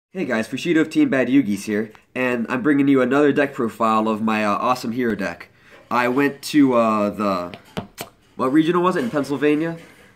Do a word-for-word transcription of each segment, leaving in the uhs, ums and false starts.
Hey guys, Fushido of Team Bad Yugis here, and I'm bringing you another deck profile of my uh, awesome hero deck. I went to uh, the, what regional was it, in Pennsylvania?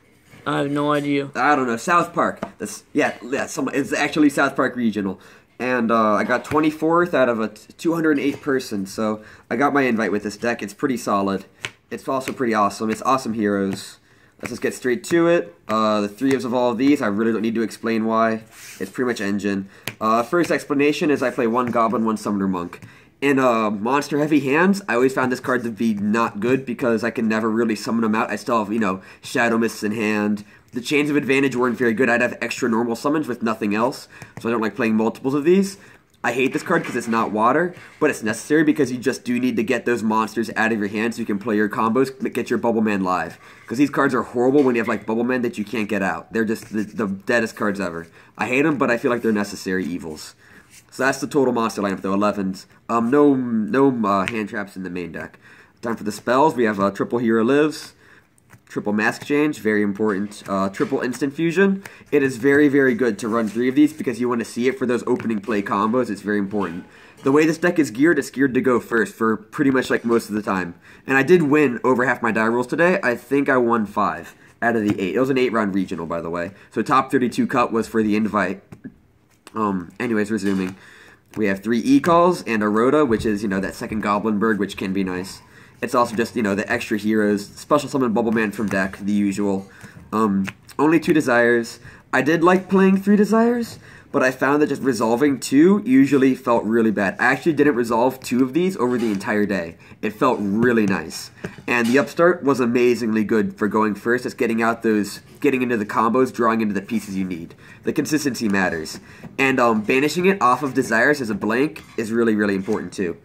I have no idea. I don't know, South Park. That's, yeah, yeah, some, it's actually South Park Regional. And uh, I got twenty-fourth out of a two hundred eight person, so I got my invite with this deck. It's pretty solid. It's also pretty awesome. It's awesome heroes. Let's just get straight to it. Uh, the three of all of these, I really don't need to explain why. It's pretty much engine. Uh, first explanation is I play one Goblin, one Summoner Monk. In uh, monster-heavy hands, I always found this card to be not good because I can never really summon them out. I still have, you know, Shadow Mists in hand. The Chains of Advantage weren't very good. I'd have extra normal summons with nothing else, so I don't like playing multiples of these. I hate this card because it's not water, but it's necessary because you just do need to get those monsters out of your hand so you can play your combos, get your Bubble Man live. Because these cards are horrible when you have like Bubble Man that you can't get out. They're just the, the deadest cards ever. I hate them, but I feel like they're necessary evils. So that's the total monster lineup though, elevens. Um, no no uh, hand traps in the main deck. Time for the spells. We have uh, Triple Hero Lives. Triple Mask Change, very important. Uh, triple Instant Fusion. It is very, very good to run three of these because you want to see it for those opening play combos. It's very important. The way this deck is geared, it's geared to go first for pretty much like most of the time. And I did win over half my die rolls today. I think I won five out of the eight. It was an eight-round regional, by the way. So top thirty-two cut was for the invite. Um, anyways, resuming. We have three E-Calls and a Rhoda, which is, you know, that second Goblin Bird, which can be nice. It's also just, you know, the extra heroes. Special summon Bubble Man from deck, the usual. Um, only two desires. I did like playing three desires, but I found that just resolving two usually felt really bad. I actually didn't resolve two of these over the entire day. It felt really nice. And the upstart was amazingly good for going first. Just getting out those, getting into the combos, drawing into the pieces you need. The consistency matters. And um, banishing it off of desires as a blank is really, really important too.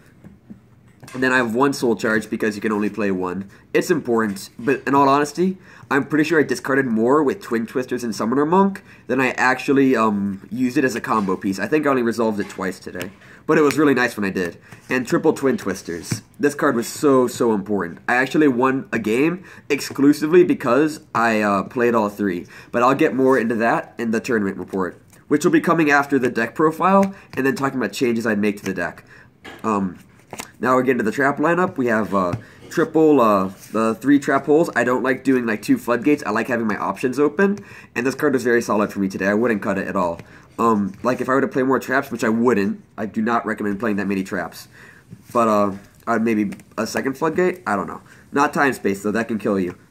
And then I have one soul charge because you can only play one. It's important, but in all honesty, I'm pretty sure I discarded more with Twin Twisters and Summoner Monk than I actually um, used it as a combo piece. I think I only resolved it twice today, but it was really nice when I did. And Triple Twin Twisters. This card was so, so important. I actually won a game exclusively because I uh, played all three, but I'll get more into that in the tournament report, which will be coming after the deck profile and then talking about changes I'd make to the deck. Um... Now we're getting to the trap lineup. We have uh, triple, uh, the three trap holes. I don't like doing like two floodgates. I like having my options open. And this card is very solid for me today. I wouldn't cut it at all. Um, like if I were to play more traps, which I wouldn't, I do not recommend playing that many traps. But uh, I'd maybe a second floodgate? I don't know. Not time space though, that can kill you.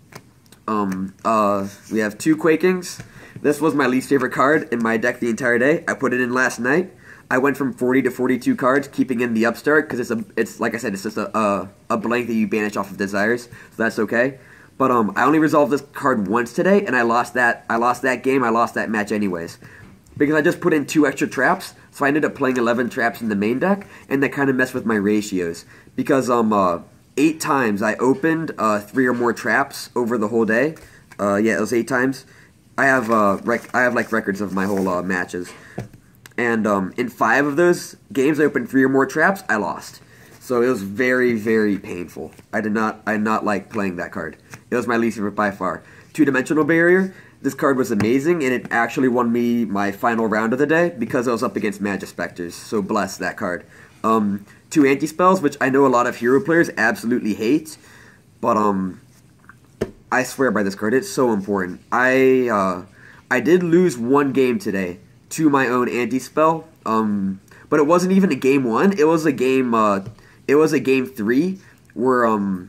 Um, uh, we have two Quakings. This was my least favorite card in my deck the entire day. I put it in last night. I went from forty to forty-two cards, keeping in the upstart, because it's, a, it's like I said, it's just a, a, a blank that you banish off of desires, so that's okay. But um, I only resolved this card once today, and I lost that I lost that game, I lost that match anyways. Because I just put in two extra traps, so I ended up playing eleven traps in the main deck, and that kind of messed with my ratios. Because um, uh, eight times I opened uh, three or more traps over the whole day. Uh, yeah, it was eight times. I have, uh, rec I have like records of my whole uh, matches. And um, in five of those games, I opened three or more traps. I lost, so it was very, very painful. I did not, I did not like playing that card. It was my least favorite by far. Two-dimensional barrier. This card was amazing, and it actually won me my final round of the day because I was up against Magispectors. So bless that card. Um, two anti-spells, which I know a lot of hero players absolutely hate, but um, I swear by this card. It's so important. I uh, I did lose one game today to my own anti-spell, um, but it wasn't even a game one. It was a game. Uh, it was a game three where um,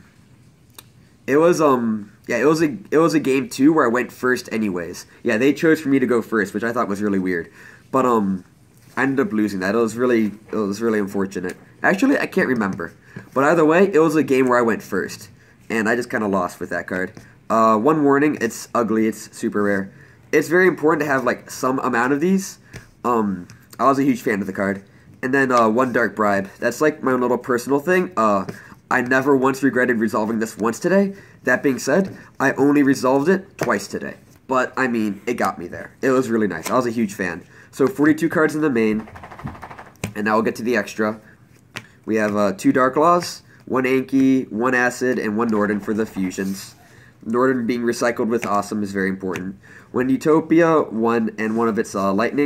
it was um, yeah, it was a it was a game two where I went first anyways. Yeah, they chose for me to go first, which I thought was really weird. But um, I ended up losing that. It was really it was really unfortunate. Actually, I can't remember, but either way, it was a game where I went first, and I just kind of lost with that card. Uh, one warning: it's ugly. It's super rare. It's very important to have like some amount of these. Um, I was a huge fan of the card. And then uh, one Dark Bribe. That's like my own little personal thing. Uh, I never once regretted resolving this once today. That being said, I only resolved it twice today. But, I mean, it got me there. It was really nice. I was a huge fan. So, forty-two cards in the main. And now we'll get to the extra. We have uh, two Dark Laws, one Anki, one Acid, and one Norden for the fusions. Norden being recycled with Awesome is very important. When Utopia won and one of its uh, lightnings,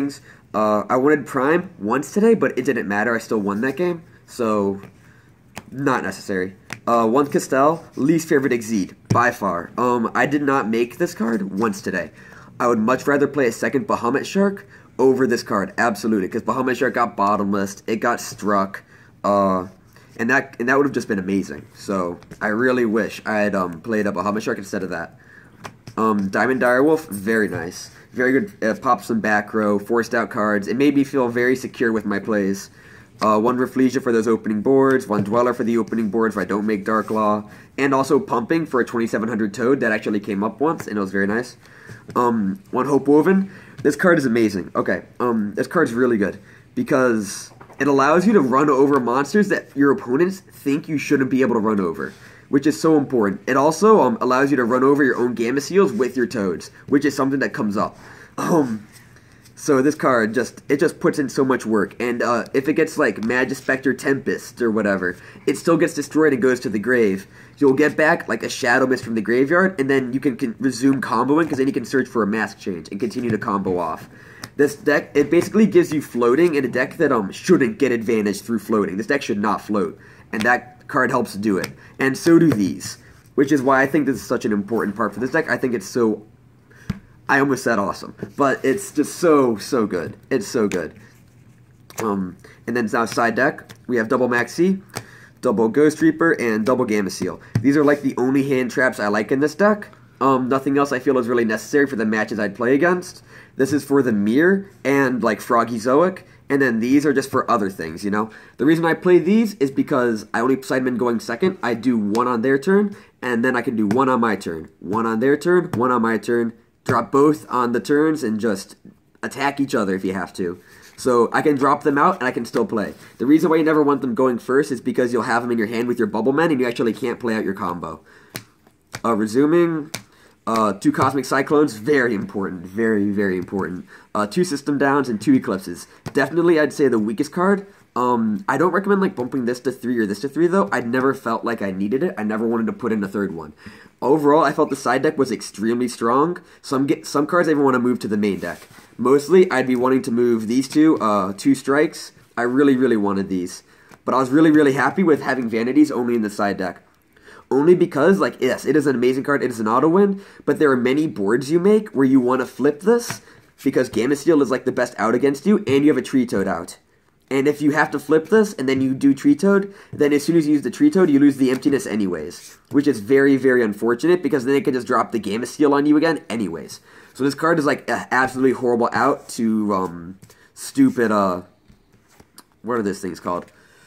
Uh, I wanted Prime once today, but it didn't matter. I still won that game, so not necessary. Uh, one Castell, least favorite Exceed, by far. Um, I did not make this card once today. I would much rather play a second Bahamut Shark over this card, absolutely, because Bahamut Shark got bottomless, it got struck, uh, and that and that would have just been amazing. So I really wish I had um, played a Bahamut Shark instead of that. Um, Diamond Direwolf, very nice. Very good, uh, pops some back row, forced out cards. It made me feel very secure with my plays. Uh, one Rafflesia for those opening boards, one Dweller for the opening boards if I don't make Dark Law, and also Pumping for a twenty-seven hundred Toad that actually came up once, and it was very nice. Um, one Hope Woven. This card is amazing. Okay, um, this card's really good because it allows you to run over monsters that your opponents think you shouldn't be able to run over, which is so important. It also um, allows you to run over your own Gamma Seals with your Toads, which is something that comes up. Um, so this card, just it just puts in so much work. And uh, if it gets like Magispector Tempest or whatever, it still gets destroyed and goes to the grave. You'll get back like a Shadow Mist from the graveyard, and then you can, can resume comboing, because then you can search for a Mask Change and continue to combo off. This deck, it basically gives you floating in a deck that um shouldn't get advantage through floating. This deck should not float, and that card helps do it. And so do these, which is why I think this is such an important part for this deck. I think it's so, I almost said awesome, but it's just so, so good. It's so good. Um, and then now side deck, we have double Maxi, double Ghost Reaper, and double Gamma Seal. These are like the only hand traps I like in this deck. Um, nothing else I feel is really necessary for the matches I'd play against. This is for the Mirror and like Froggy Zoic, and then these are just for other things, you know? The reason I play these is because I only side them in going second. I do one on their turn, and then I can do one on my turn. One on their turn, one on my turn. Drop both on the turns and just attack each other if you have to. So I can drop them out and I can still play. The reason why you never want them going first is because you'll have them in your hand with your Bubble Men and you actually can't play out your combo. Uh, resuming, uh, two Cosmic Cyclones, very important, very, very important. Uh, two System Downs and two Eclipses. Definitely I'd say the weakest card. Um, I don't recommend like bumping this to three or this to three though. I never felt like I needed it. I never wanted to put in a third one. Overall, I felt the side deck was extremely strong. Some get some cards I even want to move to the main deck. Mostly, I'd be wanting to move these two, uh, two strikes. I really, really wanted these. But I was really, really happy with having Vanities only in the side deck. Only because, like, yes, it is an amazing card, it is an auto-win, but there are many boards you make where you want to flip this, because Gamma Steel is, like, the best out against you, and you have a Tree Toad out. And if you have to flip this, and then you do Tree Toad, then as soon as you use the Tree Toad, you lose the emptiness anyways. Which is very, very unfortunate, because then it can just drop the Gamma Steel on you again anyways. So this card is, like, a absolutely horrible out to, um, stupid, uh, what are those things called?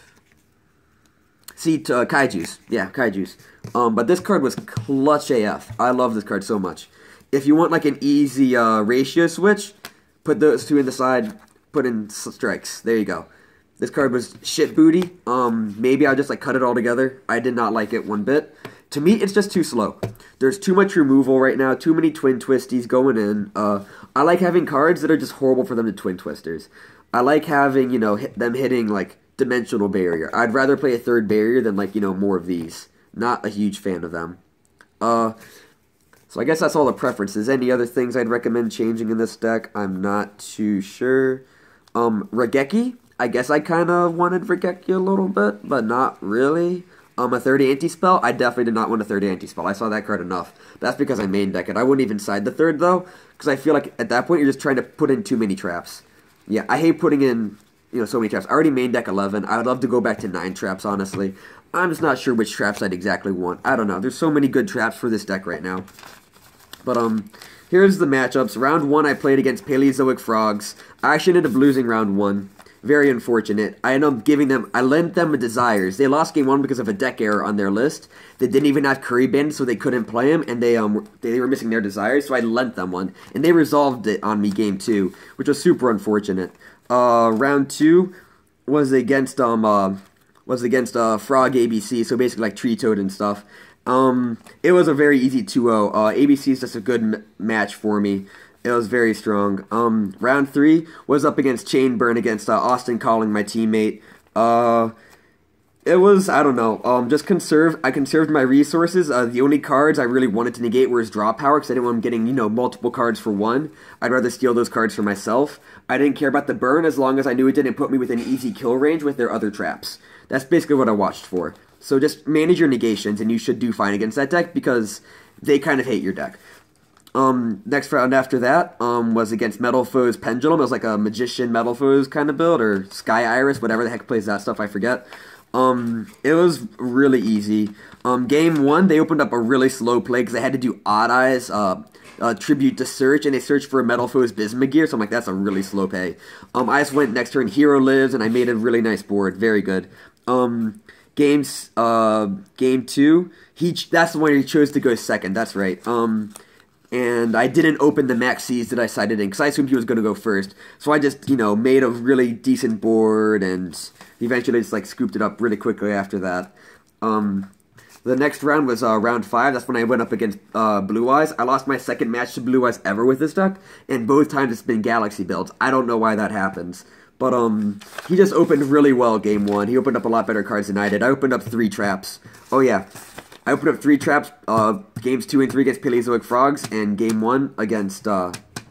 See, uh, Kaijus. Yeah, Kaijus. Um, but this card was clutch A F. I love this card so much. If you want, like, an easy, uh, ratio switch, put those two in the side, put in strikes. There you go. This card was shit booty. Um, maybe I'll just, like, cut it all together. I did not like it one bit. To me, it's just too slow. There's too much removal right now, too many Twin Twisties going in. Uh, I like having cards that are just horrible for them to Twin Twisters. I like having, you know, hit them hitting, like, Dimensional Barrier. I'd rather play a third barrier than, like, you know, more of these. Not a huge fan of them. Uh, so I guess that's all the preferences. Any other things I'd recommend changing in this deck? I'm not too sure. Um, Regeki? I guess I kind of wanted Regeki a little bit, but not really. Um, a third anti-spell? I definitely did not want a third anti-spell. I saw that card enough. That's because I main deck it. I wouldn't even side the third, though, because I feel like at that point you're just trying to put in too many traps. Yeah, I hate putting in, you know, so many traps. I already main deck eleven. I would love to go back to nine traps, honestly. I'm just not sure which traps I'd exactly want. I don't know. There's so many good traps for this deck right now. But, um, here's the matchups. Round one, I played against Paleozoic Frogs. I actually ended up losing round one. Very unfortunate. I ended up giving them, I lent them Desires. They lost game one because of a deck error on their list. They didn't even have Curry Bandits, so they couldn't play him, and they um they were missing their Desires, so I lent them one. And they resolved it on me game two, which was super unfortunate. Uh, round two was against, um, uh, was against, uh, Frog A B C, so basically like Tree Toad and stuff. Um, it was a very easy two oh. Uh, A B C is just a good m match for me. It was very strong. Um, round three was up against Chain Burn against uh, Austin Calling, my teammate. Uh, It was, I don't know, um, just conserve, I conserved my resources. Uh, the only cards I really wanted to negate were his draw power, because I didn't want him getting, you know, multiple cards for one. I'd rather steal those cards for myself. I didn't care about the burn as long as I knew it didn't put me within easy kill range with their other traps. That's basically what I watched for. So just manage your negations, and you should do fine against that deck, because they kind of hate your deck. Um, next round after that, um, was against Metal Foe's Pendulum. It was like a Magician Metal Foe's kind of build, or Sky Iris, whatever the heck plays that stuff, I forget. Um, it was really easy. Um, game one, they opened up a really slow play because they had to do Odd Eyes, uh, uh, Tribute to Search, and they searched for a Metal Foe's Bismugear, so I'm like, that's a really slow play. Um, I just went next turn, Hero Lives, and I made a really nice board. Very good. Um, games, uh, game two, he, that's the one he chose to go second, that's right. Um, and I didn't open the max C's that I sided in, because I assumed he was going to go first. So I just, you know, made a really decent board, and eventually just, like, scooped it up really quickly after that. Um, the next round was uh, round five. That's when I went up against uh, Blue Eyes. I lost my second match to Blue Eyes ever with this deck, and both times it's been Galaxy builds. I don't know why that happens. But um, he just opened really well game one. He opened up a lot better cards than I did. I opened up three traps. Oh, yeah. I opened up three traps, uh, games two and three against Paleozoic Frogs, and game one against uh,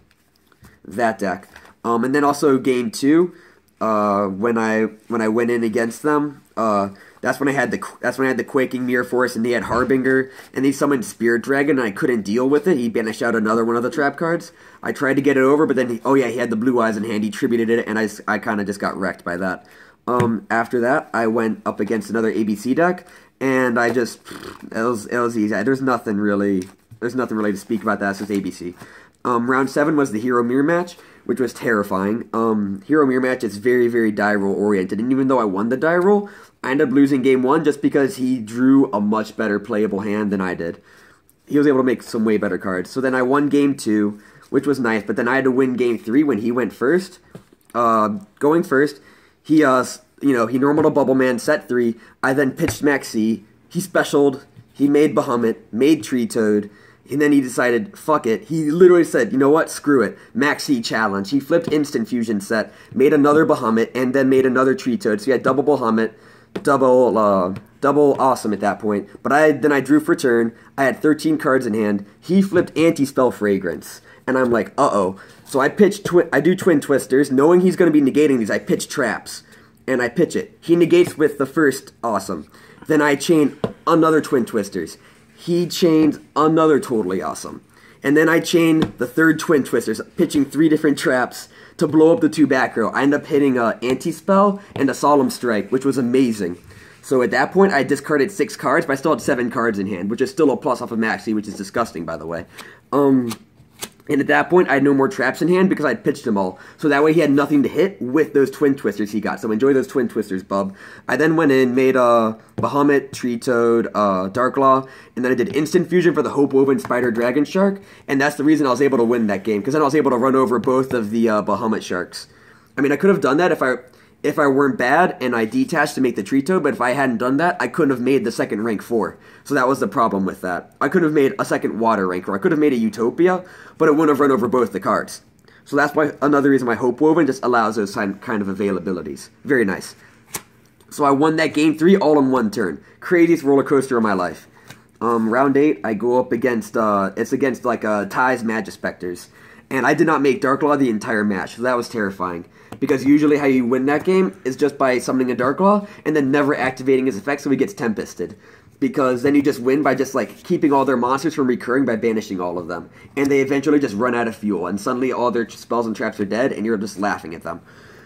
that deck. Um, and then also game two, uh, when I when I went in against them, uh, that's when I had the that's when I had the Quaking Mirror Force, and they had Harbinger, and they summoned Spirit Dragon, and I couldn't deal with it. He banished out another one of the trap cards. I tried to get it over, but then he, oh yeah, he had the Blue Eyes in hand. He tributed it, and I I kind of just got wrecked by that. Um, after that, I went up against another A B C deck. And I just, it was, it was easy. There's nothing really, there's nothing really to speak about that. It's just A B C. Um, round seven was the Hero Mirror match, which was terrifying. Um, Hero Mirror match is very, very die roll oriented. And even though I won the die roll, I ended up losing game one just because he drew a much better playable hand than I did. He was able to make some way better cards. So then I won game two, which was nice. But then I had to win game three when he went first. Uh, going first, he, uh... You know, he normaled a Bubble Man, set three. I then pitched Maxi. He specialed. He made Bahamut, made Tree Toad. And then he decided, fuck it. He literally said, you know what, screw it. Maxi challenge. He flipped Instant Fusion set, made another Bahamut, and then made another Tree Toad. So he had double Bahamut, double, uh, double Awesome at that point. But I then I drew for turn. I had thirteen cards in hand. He flipped Anti-Spell Fragrance. And I'm like, uh-oh. So I pitch, twi I do Twin Twisters. Knowing he's going to be negating these, I pitch Traps. And I pitch it. He negates with the first Awesome. Then I chain another Twin Twisters. He chains another Totally Awesome. And then I chain the third Twin Twisters, pitching three different traps to blow up the two back row. I end up hitting a Anti-Spell and a Solemn Strike, which was amazing. So at that point, I discarded six cards, but I still had seven cards in hand, which is still a plus off of Maxi, which is disgusting, by the way. Um... And at that point, I had no more traps in hand because I'd pitched them all. So that way he had nothing to hit with those Twin Twisters he got. So enjoy those Twin Twisters, bub. I then went in, made uh, Bahamut, Tree Toad, uh, Darklaw, and then I did Instant Fusion for the Hope Woven Spider Dragon Shark. And that's the reason I was able to win that game, because then I was able to run over both of the uh, Bahamut Sharks. I mean, I could have done that if I... If I weren't bad and I detached to make the Tree Toad, but if I hadn't done that, I couldn't have made the second rank four. So that was the problem with that. I could have made a second water rank, or I could have made a Utopia, but it wouldn't have run over both the cards. So that's why another reason why Hope Woven just allows those kind of availabilities. Very nice. So I won that game three all in one turn. Craziest roller coaster of my life. Um, round eight, I go up against, uh, it's against like uh, Ty's Magispectors. And I did not make Darklaw the entire match, so that was terrifying. Because usually how you win that game is just by summoning a Darklaw and then never activating his effect so he gets Tempested. Because then you just win by just like keeping all their monsters from recurring by banishing all of them. And they eventually just run out of fuel and suddenly all their spells and traps are dead and you're just laughing at them.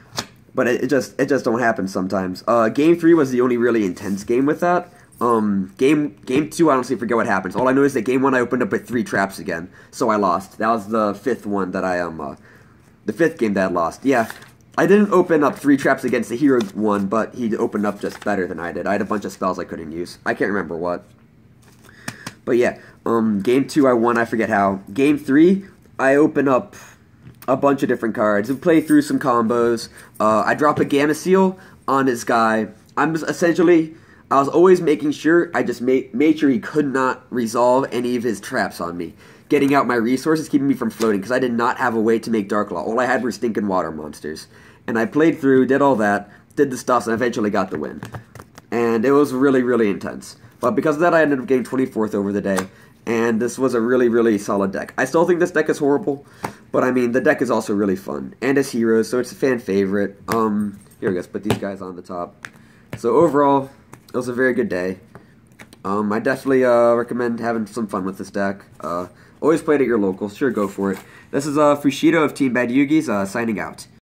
But it, it just it just don't happen sometimes. Uh, game three was the only really intense game with that. Um, game game two, I honestly forget what happens. All I know is that game one I opened up with three traps again, so I lost. That was the fifth one that I um, uh, the fifth game that I lost. Yeah, I didn't open up three traps against the hero one, but he opened up just better than I did. I had a bunch of spells I couldn't use. I can't remember what. But yeah, um, game two I won. I forget how. Game three, I open up a bunch of different cards and play through some combos. Uh, I drop a Gamma Seal on his guy. I'm just essentially. I was always making sure I just made, made sure he could not resolve any of his traps on me. Getting out my resources, keeping me from floating, because I did not have a way to make Darklaw. All I had were stinking water monsters. And I played through, did all that, did the stuff, and eventually got the win. and it was really, really intense. But because of that, I ended up getting twenty-fourth over the day, and this was a really, really solid deck. I still think this deck is horrible, but I mean, the deck is also really fun, and it's Heroes, so it's a fan favorite. Um, here, I guess, put these guys on the top. So overall, it was a very good day. Um, I definitely uh, recommend having some fun with this deck. Uh, always play it at your local. Sure, go for it. This is uh, Fushido of Team Bad Yugi's uh, signing out.